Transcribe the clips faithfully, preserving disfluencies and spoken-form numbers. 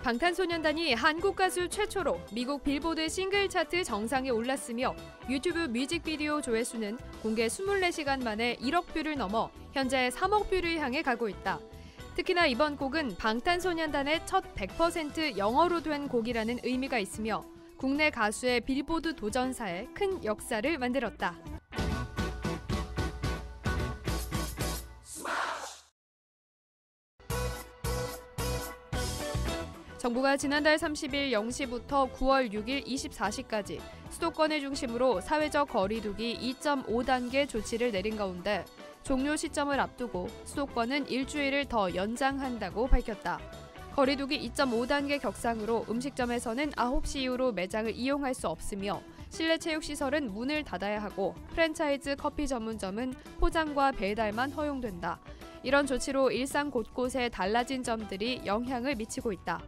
방탄소년단이 한국 가수 최초로 미국 빌보드 싱글 차트 정상에 올랐으며 유튜브 뮤직비디오 조회수는 공개 이십사 시간 만에 일억 뷰를 넘어 현재 삼억 뷰를 향해 가고 있다. 특히나 이번 곡은 방탄소년단의 첫 백 퍼센트 영어로 된 곡이라는 의미가 있으며 국내 가수의 빌보드 도전사에 큰 역사를 만들었다. 정부가 지난달 삼십일 영 시부터 구월 육일 이십사 시까지 수도권을 중심으로 사회적 거리 두기 이 점 오 단계 조치를 내린 가운데 종료 시점을 앞두고 수도권은 일주일을 더 연장한다고 밝혔다. 거리 두기 이 점 오 단계 격상으로 음식점에서는 아홉 시 이후로 매장을 이용할 수 없으며 실내 체육시설은 문을 닫아야 하고 프랜차이즈 커피 전문점은 포장과 배달만 허용된다. 이런 조치로 일상 곳곳에 달라진 점들이 영향을 미치고 있다.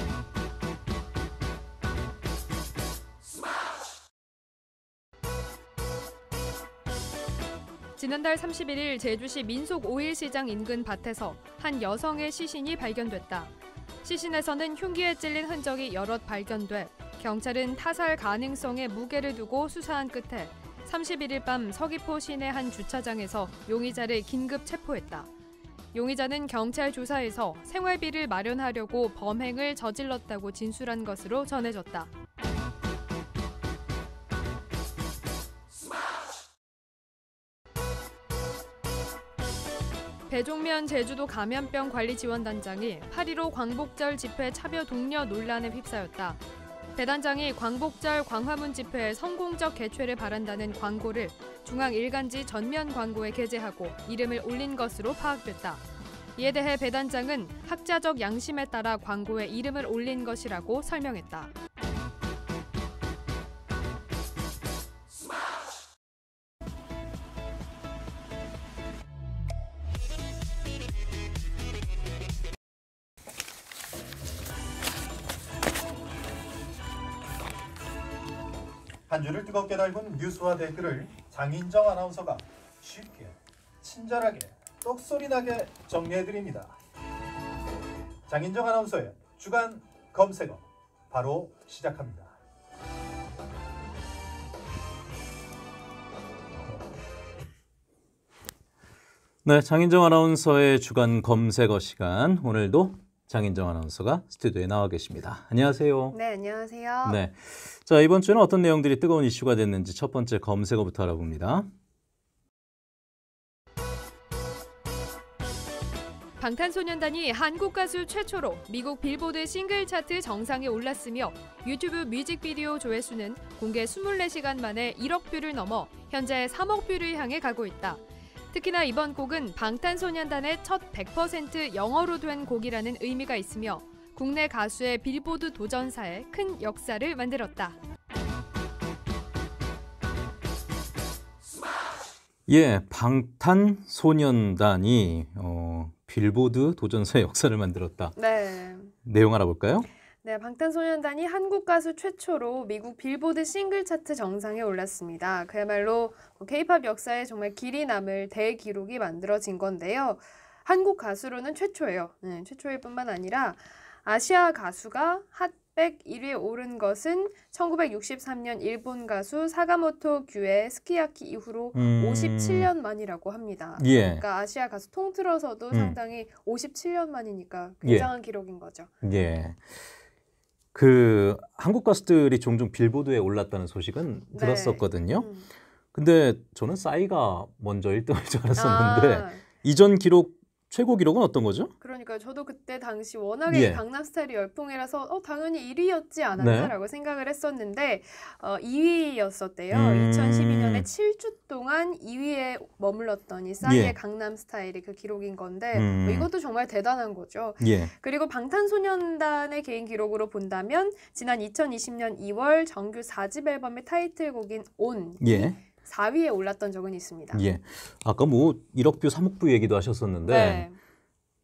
지난달 삼십일 일 제주시 민속 오일시장 인근 밭에서 한 여성의 시신이 발견됐다. 시신에서는 흉기에 찔린 흔적이 여럿 발견돼 경찰은 타살 가능성에 무게를 두고 수사한 끝에 삼십일 일 밤 서귀포 시내 한 주차장에서 용의자를 긴급 체포했다. 용의자는 경찰 조사에서 생활비를 마련하려고 범행을 저질렀다고 진술한 것으로 전해졌다. 배종면 제주도 감염병 관리지원단장이 팔 일오 광복절 집회 참여 동료 논란에 휩싸였다. 배 단장이 광복절 광화문 집회의 성공적 개최를 바란다는 광고를 중앙 일간지 전면 광고에 게재하고 이름을 올린 것으로 파악됐다. 이에 대해 배 단장은 학자적 양심에 따라 광고에 이름을 올린 것이라고 설명했다. 한 줄을 뜨겁게 달군 뉴스와 댓글을 장인정 아나운서가 쉽게, 친절하게, 똑소리나게 정리해드립니다. 장인정 아나운서의 주간 검색어 바로 시작합니다. 네, 장인정 아나운서의 주간 검색어 시간. 오늘도 장인정 아나운서가 스튜디오에 나와 계십니다. 안녕하세요. 네, 안녕하세요. 네, 자 이번 주는 어떤 내용들이 뜨거운 이슈가 됐는지 첫 번째 검색어부터 알아봅니다. 방탄소년단이 한국 가수 최초로 미국 빌보드 싱글 차트 정상에 올랐으며 유튜브 뮤직비디오 조회수는 공개 이십사 시간 만에 일억 뷰를 넘어 현재 삼억 뷰를 향해 가고 있다. 특히나 이번 곡은 방탄소년단의 첫 백 퍼센트 영어로 된 곡이라는 의미가 있으며 국내 가수의 빌보드 도전사에 큰 역사를 만들었다. 예, 방탄소년단이 어, 빌보드 도전사의 역사를 만들었다. 네. 내용 알아볼까요? 네, 방탄소년단이 한국 가수 최초로 미국 빌보드 싱글 차트 정상에 올랐습니다. 그야말로 케이팝 역사에 정말 길이 남을 대기록이 만들어진 건데요. 한국 가수로는 최초예요. 네, 최초일 뿐만 아니라 아시아 가수가 핫백 일 위에 오른 것은 천구백육십삼 년 일본 가수 사가모토 규의 스키야키 이후로 음... 오십칠 년 만이라고 합니다. 예. 그러니까 아시아 가수 통틀어서도 음. 상당히 오십칠 년 만이니까 굉장한 예. 기록인 거죠. 예. 그 한국 가수들이 종종 빌보드에 올랐다는 소식은 네. 들었었거든요. 음. 근데 저는 싸이가 먼저 일 등할 줄 알았었는데 아, 이전 기록 최고 기록은 어떤 거죠? 그러니까 저도 그때 당시 워낙에 예. 강남스타일이 열풍이라서 어, 당연히 일 위였지 않았나라고 네. 생각을 했었는데 어, 이 위였었대요. 음... 이천십이 년에 칠 주 동안 이 위에 머물렀던 이 싸이의 예. 강남스타일이 그 기록인 건데 음... 뭐 이것도 정말 대단한 거죠. 예. 그리고 방탄소년단의 개인 기록으로 본다면 지난 이천이십 년 이월 정규 사 집 앨범의 타이틀곡인 온 예. 사 위에 올랐던 적은 있습니다. 예. 아까 뭐 일억 뷰, 삼억 뷰 얘기도 하셨었는데 네.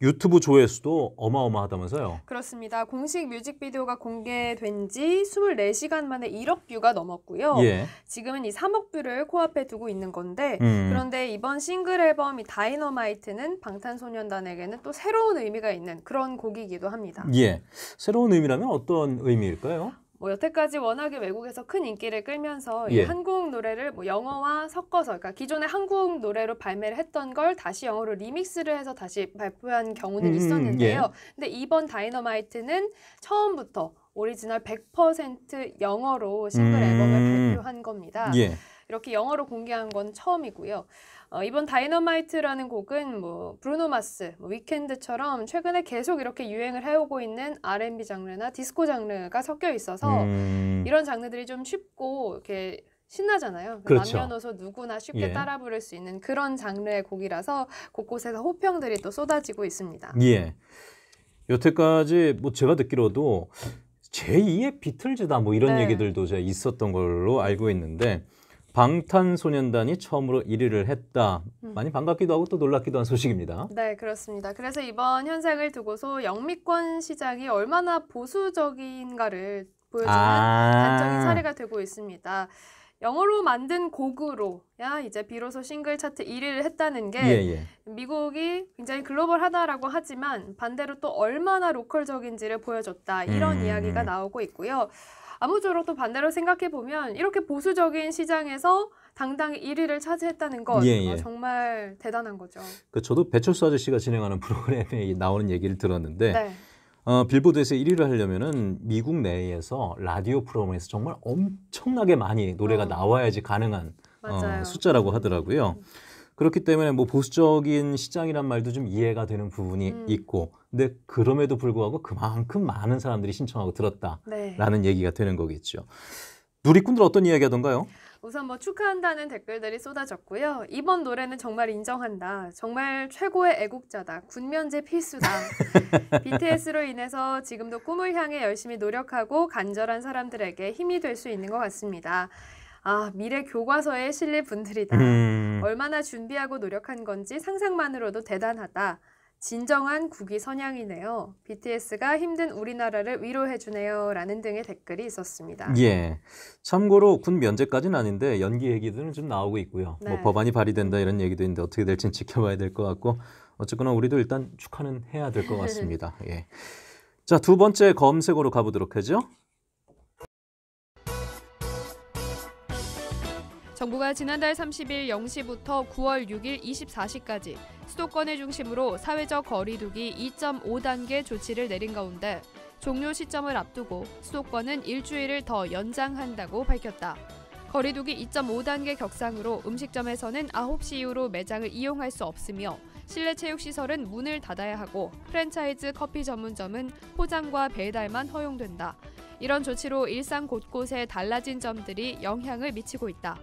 유튜브 조회수도 어마어마하다면서요? 그렇습니다. 공식 뮤직비디오가 공개된 지 이십사 시간 만에 일억 뷰가 넘었고요. 예. 지금은 이 삼억 뷰를 코앞에 두고 있는 건데 음. 그런데 이번 싱글 앨범 이 다이너마이트는 방탄소년단에게는 또 새로운 의미가 있는 그런 곡이기도 합니다. 예. 새로운 의미라면 어떤 의미일까요? 뭐 여태까지 워낙에 외국에서 큰 인기를 끌면서 이 예. 한국 노래를 뭐 영어와 섞어서, 그러니까 기존에 한국 노래로 발매를 했던 걸 다시 영어로 리믹스를 해서 다시 발표한 경우는 음, 있었는데요. 예. 근데 이번 다이너마이트는 처음부터 오리지널 백 퍼센트 영어로 싱글 음. 앨범을 발표한 겁니다. 예. 이렇게 영어로 공개한 건 처음이고요. 어, 이번 다이너마이트라는 곡은 뭐 브루노 마스, 뭐 위켄드처럼 최근에 계속 이렇게 유행을 해오고 있는 알 앤 비 장르나 디스코 장르가 섞여 있어서 음. 이런 장르들이 좀 쉽고 이렇게 신나잖아요. 그렇죠. 남녀노소 누구나 쉽게 예. 따라 부를 수 있는 그런 장르의 곡이라서 곳곳에서 호평들이 또 쏟아지고 있습니다. 예. 여태까지 뭐 제가 듣기로도 제이의 비틀즈다 뭐 이런 네. 얘기들도 제가 있었던 걸로 알고 있는데 방탄소년단이 처음으로 일 위를 했다. 음. 많이 반갑기도 하고 또 놀랍기도 한 소식입니다. 네, 그렇습니다. 그래서 이번 현상을 두고서 영미권 시장이 얼마나 보수적인가를 보여주는 아. 단적인 사례가 되고 있습니다. 영어로 만든 곡으로야 이제 비로소 싱글 차트 일 위를 했다는 게 예, 예. 미국이 굉장히 글로벌하다라고 하지만 반대로 또 얼마나 로컬적인지를 보여줬다 이런 음. 이야기가 나오고 있고요. 아무쪼록 또 반대로 생각해보면 이렇게 보수적인 시장에서 당당히 일 위를 차지했다는 건 예, 예. 어, 정말 대단한 거죠. 그 저도 배철수 아저씨가 진행하는 프로그램에 나오는 얘기를 들었는데 네. 어, 빌보드에서 일 위를 하려면은 미국 내에서 라디오 프로그램에서 정말 엄청나게 많이 노래가 어. 나와야지 가능한 맞아요. 어, 숫자라고 하더라고요. 그렇기 때문에 뭐 보수적인 시장이란 말도 좀 이해가 되는 부분이 음. 있고, 근데 그럼에도 불구하고 그만큼 많은 사람들이 신청하고 들었다라는 네. 얘기가 되는 거겠죠. 누리꾼들 어떤 이야기 하던가요? 우선 뭐 축하한다는 댓글들이 쏟아졌고요. 이번 노래는 정말 인정한다. 정말 최고의 애국자다. 군면제 필수다. 비티에스로 인해서 지금도 꿈을 향해 열심히 노력하고 간절한 사람들에게 힘이 될 수 있는 것 같습니다. 아, 미래 교과서에 실릴 분들이다. 음, 얼마나 준비하고 노력한 건지 상상만으로도 대단하다. 진정한 국위 선양이네요. 비티에스가 힘든 우리나라를 위로해주네요. 라는 등의 댓글이 있었습니다. 예. 참고로 군 면제까지는 아닌데 연기 얘기들은 좀 나오고 있고요. 네. 뭐 법안이 발의된다 이런 얘기도 있는데 어떻게 될지는 지켜봐야 될 것 같고, 어쨌거나 우리도 일단 축하는 해야 될 것 같습니다. 예. 자, 두 번째 검색어로 가보도록 하죠. 정부가 지난달 삼십일 영 시부터 구월 육일 이십사 시까지 수도권을 중심으로 사회적 거리 두기 이 점 오 단계 조치를 내린 가운데 종료 시점을 앞두고 수도권은 일주일을 더 연장한다고 밝혔다. 거리 두기 이 점 오 단계 격상으로 음식점에서는 아홉 시 이후로 매장을 이용할 수 없으며 실내 체육시설은 문을 닫아야 하고 프랜차이즈 커피 전문점은 포장과 배달만 허용된다. 이런 조치로 일상 곳곳에 달라진 점들이 영향을 미치고 있다.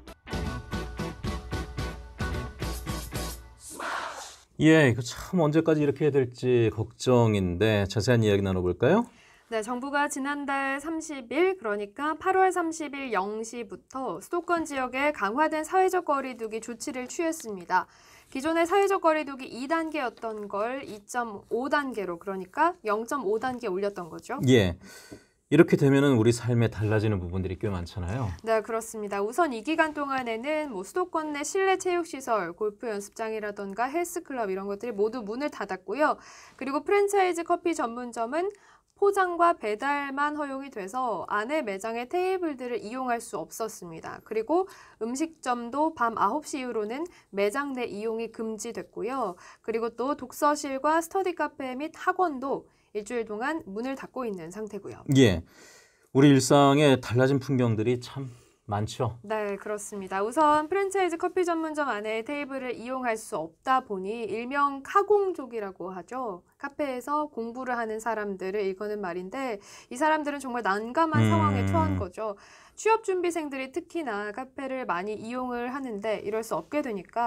예, 이거 참 언제까지 이렇게 해야 될지 걱정인데 자세한 이야기 나눠볼까요? 네, 정부가 지난달 삼십일, 그러니까 팔월 삼십일 영 시부터 수도권 지역에 강화된 사회적 거리 두기 조치를 취했습니다. 기존의 사회적 거리 두기 이 단계였던 걸 이 점 오 단계로, 그러니까 영 점 오 단계 올렸던 거죠. 예. 이렇게 되면은 우리 삶에 달라지는 부분들이 꽤 많잖아요. 네, 그렇습니다. 우선 이 기간 동안에는 뭐 수도권 내 실내 체육시설, 골프 연습장이라던가 헬스클럽 이런 것들이 모두 문을 닫았고요. 그리고 프랜차이즈 커피 전문점은 포장과 배달만 허용이 돼서 안에 매장의 테이블들을 이용할 수 없었습니다. 그리고 음식점도 밤 아홉 시 이후로는 매장 내 이용이 금지됐고요. 그리고 또 독서실과 스터디 카페 및 학원도 일주일 동안 문을 닫고 있는 상태고요. 예. 우리 일상에 달라진 풍경들이 참 많죠. 네, 그렇습니다. 우선 프랜차이즈 커피 전문점 안에 테이블을 이용할 수 없다 보니 일명 카공족이라고 하죠. 카페에서 공부를 하는 사람들을 일컫는 말인데 이 사람들은 정말 난감한 음. 상황에 처한 거죠. 취업 준비생들이 특히나 카페를 많이 이용을 하는데 이럴 수 없게 되니까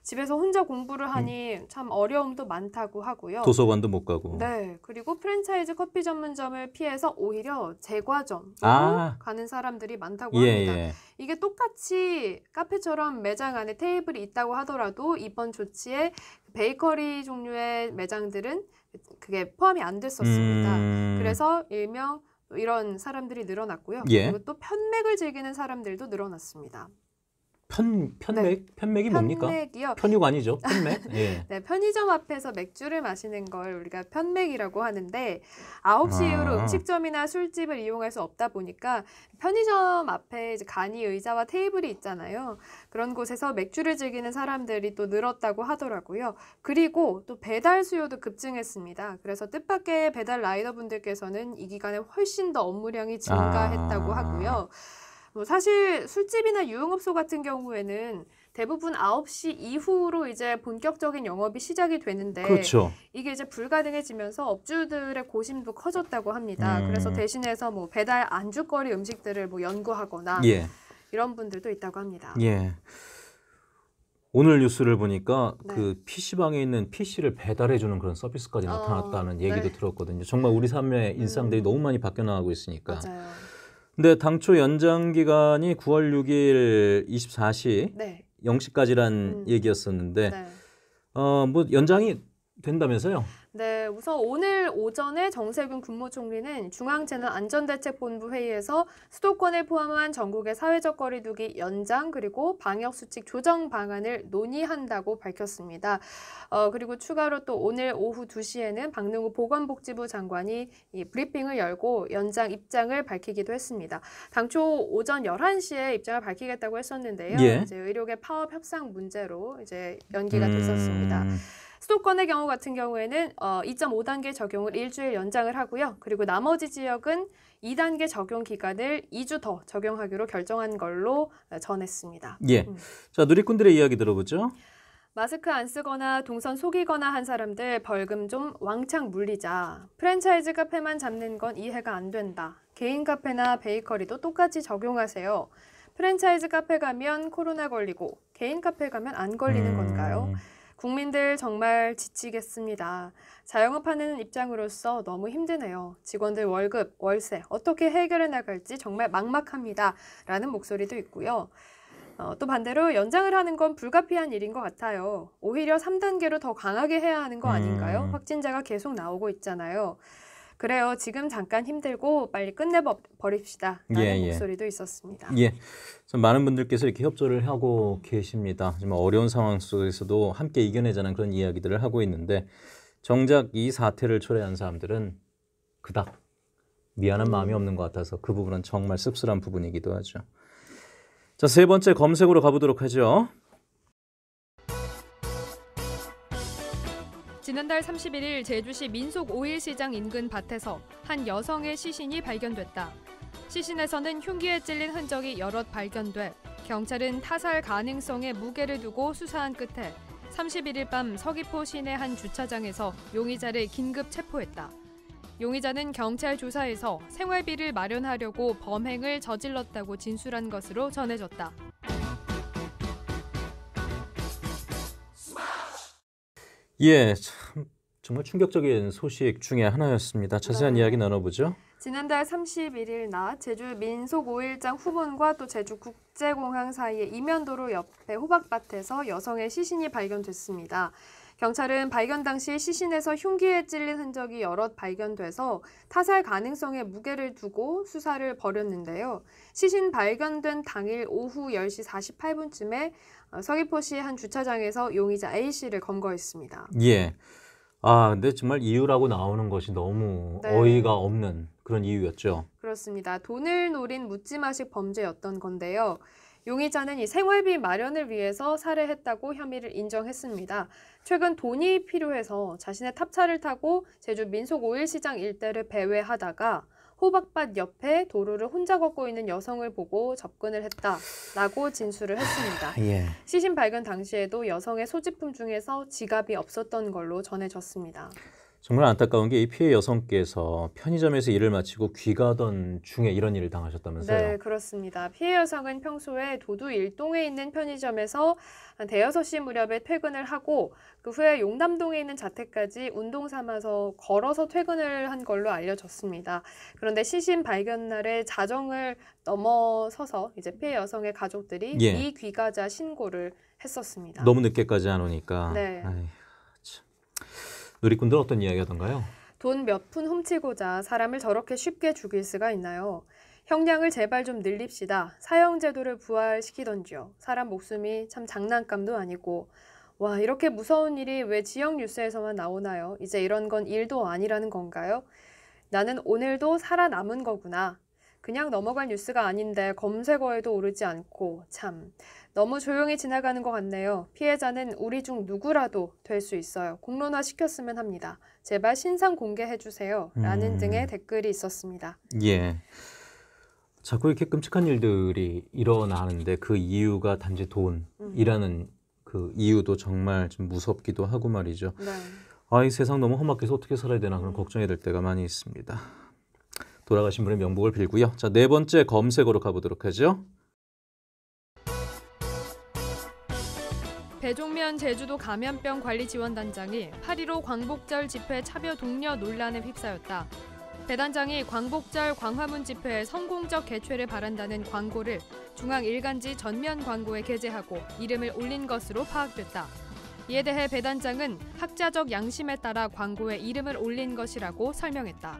집에서 혼자 공부를 하니 음. 참 어려움도 많다고 하고요. 도서관도 못 가고. 네. 그리고 프랜차이즈 커피 전문점을 피해서 오히려 제과점으로 아. 가는 사람들이 많다고 예, 합니다. 예. 이게 똑같이 카페처럼 매장 안에 테이블이 있다고 하더라도 이번 조치에 베이커리 종류의 매장들은 그게 포함이 안 됐었습니다. 음. 그래서 일명 이런 사람들이 늘어났고요. 예. 그리고 또 편맥을 즐기는 사람들도 늘어났습니다. 편 편맥? 네. 편맥이 뭡니까? 편맥이요. 편육 아니죠? 편맥? 예. 네, 편의점 앞에서 맥주를 마시는 걸 우리가 편맥이라고 하는데 아홉 시 아. 이후로 음식점이나 술집을 이용할 수 없다 보니까 편의점 앞에 이제 간이 의자와 테이블이 있잖아요. 그런 곳에서 맥주를 즐기는 사람들이 또 늘었다고 하더라고요. 그리고 또 배달 수요도 급증했습니다. 그래서 뜻밖의 배달 라이더분들께서는 이 기간에 훨씬 더 업무량이 증가했다고 아. 하고요. 뭐 사실 술집이나 유흥업소 같은 경우에는 대부분 아홉 시 이후로 이제 본격적인 영업이 시작이 되는데 그렇죠. 이게 이제 불가능해지면서 업주들의 고심도 커졌다고 합니다. 음. 그래서 대신해서 뭐 배달 안주거리 음식들을 뭐 연구하거나 예. 이런 분들도 있다고 합니다. 예. 오늘 뉴스를 보니까 네. 그 피시방에 있는 피시를 배달해 주는 그런 서비스까지 어, 나타났다는 얘기도 네. 들었거든요. 정말 우리 삶의 일상들이 음. 너무 많이 바뀌어 나가고 있으니까. 맞아요. 근데 당초 연장 기간이 구월 육일 이십사 시 네. 영 시까지란 음. 얘기였었는데 네. 어, 뭐 연장이 된다면서요? 네, 우선 오늘 오전에 정세균 국무총리는 중앙재난안전대책본부 회의에서 수도권을 포함한 전국의 사회적 거리두기 연장 그리고 방역수칙 조정 방안을 논의한다고 밝혔습니다. 어, 그리고 추가로 또 오늘 오후 두 시에는 박능우 보건복지부 장관이 이 브리핑을 열고 연장 입장을 밝히기도 했습니다. 당초 오전 열한 시에 입장을 밝히겠다고 했었는데요. 예. 이제 의료계 파업 협상 문제로 이제 연기가 됐었습니다. 음. 수도권의 경우 같은 경우에는 어, 이 점 오 단계 적용을 일주일 연장을 하고요. 그리고 나머지 지역은 이 단계 적용 기간을 이 주 더 적용하기로 결정한 걸로 전했습니다. 예. 음. 자, 누리꾼들의 이야기 들어보죠. 마스크 안 쓰거나 동선 속이거나 한 사람들 벌금 좀 왕창 물리자. 프랜차이즈 카페만 잡는 건 이해가 안 된다. 개인 카페나 베이커리도 똑같이 적용하세요. 프랜차이즈 카페 가면 코로나 걸리고 개인 카페 가면 안 걸리는 음. 건가요? 국민들 정말 지치겠습니다. 자영업하는 입장으로서 너무 힘드네요. 직원들 월급, 월세 어떻게 해결해 나갈지 정말 막막합니다. 라는 목소리도 있고요. 어, 또 반대로 연장을 하는 건 불가피한 일인 것 같아요. 오히려 삼 단계로 더 강하게 해야 하는 거 아닌가요? 음. 확진자가 계속 나오고 있잖아요. 그래요. 지금 잠깐 힘들고 빨리 끝내버립시다. 라는 예, 예. 목소리도 있었습니다. 예, 좀 많은 분들께서 이렇게 협조를 하고 계십니다. 정말 어려운 상황 속에서도 함께 이겨내자는 그런 이야기들을 하고 있는데 정작 이 사태를 초래한 사람들은 그닥 미안한 마음이 없는 것 같아서 그 부분은 정말 씁쓸한 부분이기도 하죠. 자, 세 번째 검색으로 가보도록 하죠. 지난달 삼십일일 제주시 민속 오일시장 인근 밭에서 한 여성의 시신이 발견됐다. 시신에서는 흉기에 찔린 흔적이 여럿 발견돼 경찰은 타살 가능성에 무게를 두고 수사한 끝에 삼십일일 밤 서귀포 시내 한 주차장에서 용의자를 긴급 체포했다. 용의자는 경찰 조사에서 생활비를 마련하려고 범행을 저질렀다고 진술한 것으로 전해졌다. 예, 참 정말 충격적인 소식 중에 하나였습니다. 자세한 네. 이야기 나눠보죠. 지난달 삼십일일 낮 제주 민속 오일장 후문과 또 제주 국제공항 사이의 이면도로 옆에 호박밭에서 여성의 시신이 발견됐습니다. 경찰은 발견 당시 시신에서 흉기에 찔린 흔적이 여럿 발견돼서 타살 가능성에 무게를 두고 수사를 벌였는데요. 시신 발견된 당일 오후 열 시 사십팔 분쯤에 서귀포시 한 주차장에서 용의자 A씨를 검거했습니다. 예. 아, 근데 정말 이유라고 나오는 것이 너무 네. 어이가 없는 그런 이유였죠. 그렇습니다. 돈을 노린 묻지마식 범죄였던 건데요. 용의자는 이 생활비 마련을 위해서 살해했다고 혐의를 인정했습니다. 최근 돈이 필요해서 자신의 탑차를 타고 제주 민속 오일시장 일대를 배회하다가 호박밭 옆에 도로를 혼자 걷고 있는 여성을 보고 접근을 했다라고 진술을 했습니다. 예. 시신 발견 당시에도 여성의 소지품 중에서 지갑이 없었던 걸로 전해졌습니다. 정말 안타까운 게 이 피해 여성께서 편의점에서 일을 마치고 귀가하던 중에 이런 일을 당하셨다면서요? 네, 그렇습니다. 피해 여성은 평소에 도두 일동에 있는 편의점에서 한 대여섯 시 무렵에 퇴근을 하고 그 후에 용담동에 있는 자택까지 운동 삼아서 걸어서 퇴근을 한 걸로 알려졌습니다. 그런데 시신 발견 날에 자정을 넘어서서 이제 피해 여성의 가족들이 예. 미귀가자 신고를 했었습니다. 너무 늦게까지 안 오니까. 네. 아이, 참. 누리꾼들 어떤 이야기 하던가요? 돈 몇 푼 훔치고자 사람을 저렇게 쉽게 죽일 수가 있나요? 형량을 제발 좀 늘립시다. 사형제도를 부활시키던지요. 사람 목숨이 참 장난감도 아니고. 와, 이렇게 무서운 일이 왜 지역 뉴스에서만 나오나요? 이제 이런 건 일도 아니라는 건가요? 나는 오늘도 살아남은 거구나. 그냥 넘어갈 뉴스가 아닌데 검색어에도 오르지 않고 참 너무 조용히 지나가는 것 같네요. 피해자는 우리 중 누구라도 될 수 있어요. 공론화 시켰으면 합니다. 제발 신상 공개해 주세요. 라는 음. 등의 댓글이 있었습니다. 예. 자꾸 이렇게 끔찍한 일들이 일어나는데 그 이유가 단지 돈이라는 그 이유도 정말 좀 무섭기도 하고 말이죠. 네. 아, 이 세상 너무 험악해서 어떻게 살아야 되나 그런 걱정이 될 때가 많이 있습니다. 돌아가신 분의 명복을 빌고요. 자, 네 번째 검색어로 가보도록 하죠. 배종면 제주도 감염병 관리 지원단장이 팔일오 광복절 집회 차별 독려 논란에 휩싸였다. 배 단장이 광복절 광화문 집회의 성공적 개최를 바란다는 광고를 중앙 일간지 전면 광고에 게재하고 이름을 올린 것으로 파악됐다. 이에 대해 배 단장은 학자적 양심에 따라 광고에 이름을 올린 것이라고 설명했다.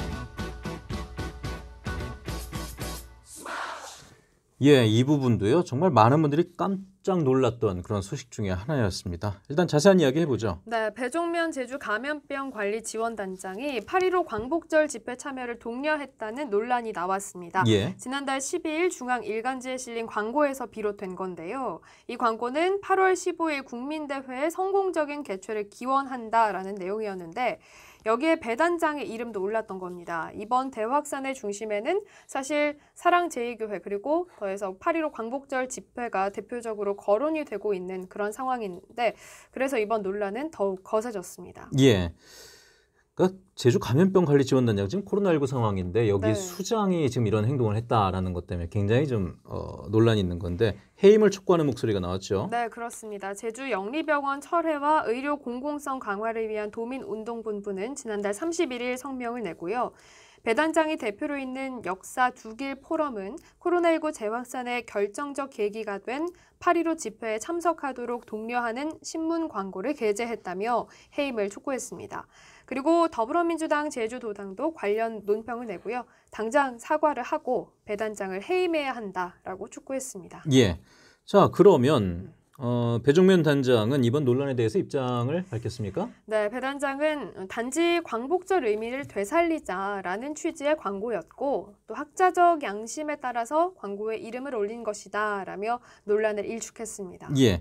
예, 이 부분도요. 정말 많은 분들이 깜짝 놀랐던 그런 소식 중에 하나였습니다. 일단 자세한 이야기 해보죠. 네, 배종면 제주 감염병 관리 지원단장이 팔일오 광복절 집회 참여를 독려했다는 논란이 나왔습니다. 예. 지난달 십이일 중앙 일간지에 실린 광고에서 비롯된 건데요. 이 광고는 팔월 십오일 국민대회의 성공적인 개최를 기원한다라는 내용이었는데 여기에 배 단장의 이름도 올랐던 겁니다. 이번 대확산의 중심에는 사실 사랑제일교회 그리고 더해서 팔일오 광복절 집회가 대표적으로 거론이 되고 있는 그런 상황인데 그래서 이번 논란은 더욱 거세졌습니다. 예. 그러니까 제주 감염병 관리 지원단장 지금 코로나십구 상황인데 여기 네. 수장이 지금 이런 행동을 했다라는 것 때문에 굉장히 좀 어, 논란이 있는 건데 해임을 촉구하는 목소리가 나왔죠. 네, 그렇습니다. 제주 영리병원 철회와 의료 공공성 강화를 위한 도민운동본부는 지난달 삼십일일 성명을 내고요. 배 단장이 대표로 있는 역사 두길 포럼은 코로나십구 재확산의 결정적 계기가 된 팔일오 집회에 참석하도록 독려하는 신문 광고를 게재했다며 해임을 촉구했습니다. 그리고 더불어민주당 제주도당도 관련 논평을 내고요. 당장 사과를 하고 배 단장을 해임해야 한다라고 촉구했습니다. 예. 자, 그러면 어, 배종면 단장은 이번 논란에 대해서 입장을 밝혔습니까? 네, 배 단장은 단지 광복절 의미를 되살리자라는 취지의 광고였고 또 학자적 양심에 따라서 광고에 이름을 올린 것이다라며 논란을 일축했습니다. 예.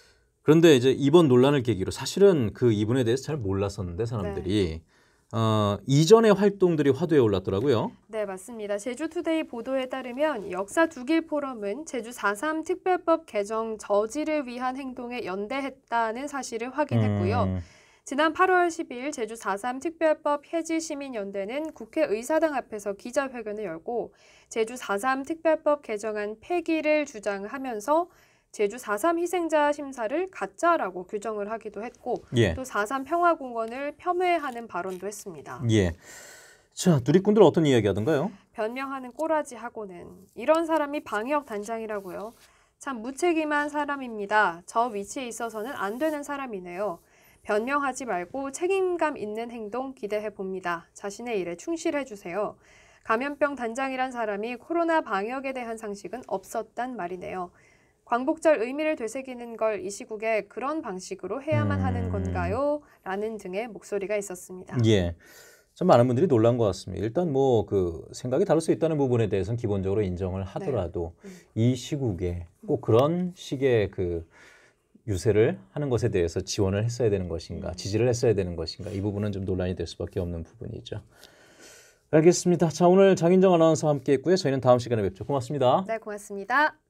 그런데 이제 이번 논란을 계기로 사실은 그 이분에 대해서 잘 몰랐었는데 사람들이 어, 이전의 활동들이 화두에 올랐더라고요. 네, 맞습니다. 제주투데이 보도에 따르면 역사 두길 포럼은 제주 사삼 특별법 개정 저지를 위한 행동에 연대했다는 사실을 확인했고요. 음, 지난 팔월 십이일 제주 사삼 특별법 해지 시민연대는 국회의사당 앞에서 기자회견을 열고 제주 사삼 특별법 개정안 폐기를 주장하면서 제주 사삼 희생자 심사를 가짜라고 규정을 하기도 했고 예. 또 사삼 평화공원을 폄훼하는 발언도 했습니다. 예. 자, 누리꾼들 어떤 이야기 하던가요? 변명하는 꼬라지하고는 이런 사람이 방역 단장이라고요. 참 무책임한 사람입니다. 저 위치에 있어서는 안 되는 사람이네요. 변명하지 말고 책임감 있는 행동 기대해 봅니다. 자신의 일에 충실해 주세요. 감염병 단장이란 사람이 코로나 방역에 대한 상식은 없었단 말이네요. 광복절 의미를 되새기는 걸 이 시국에 그런 방식으로 해야만 음. 하는 건가요? 라는 등의 목소리가 있었습니다. 예. 참 많은 분들이 놀란 것 같습니다. 일단 뭐 그 생각이 다를 수 있다는 부분에 대해서는 기본적으로 인정을 하더라도 네. 음. 이 시국에 꼭 그런 식의 그 유세를 하는 것에 대해서 지원을 했어야 되는 것인가, 지지를 했어야 되는 것인가, 이 부분은 좀 논란이 될 수밖에 없는 부분이죠. 알겠습니다. 자, 오늘 장인정 아나운서와 함께했고요. 저희는 다음 시간에 뵙죠. 고맙습니다. 네, 고맙습니다.